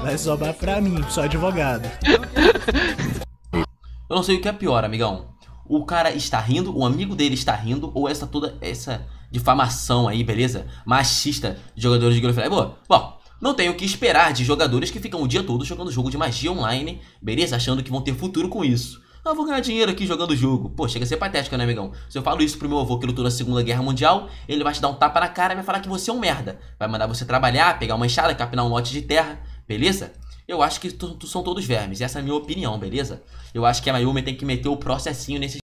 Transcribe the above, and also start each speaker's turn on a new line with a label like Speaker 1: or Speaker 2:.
Speaker 1: Vai sobrar pra mim, que sou advogado.
Speaker 2: Eu não sei o que é pior, amigão. O cara está rindo, o amigo dele está rindo, ou essa difamação aí, beleza? Machista de jogadores de Guilherme Freire. Bom, não tenho o que esperar de jogadores que ficam o dia todo jogando jogo de magia online, beleza? Achando que vão ter futuro com isso. Ah, vou ganhar dinheiro aqui jogando o jogo. Pô, chega a ser patético, né, amigão? Se eu falo isso pro meu avô que lutou na Segunda Guerra Mundial, ele vai te dar um tapa na cara e vai falar que você é um merda. Vai mandar você trabalhar, pegar uma enxada, capinar um lote de terra, beleza? Eu acho que são todos vermes, essa é a minha opinião, beleza? Eu acho que a Mayumi tem que meter o processinho nesse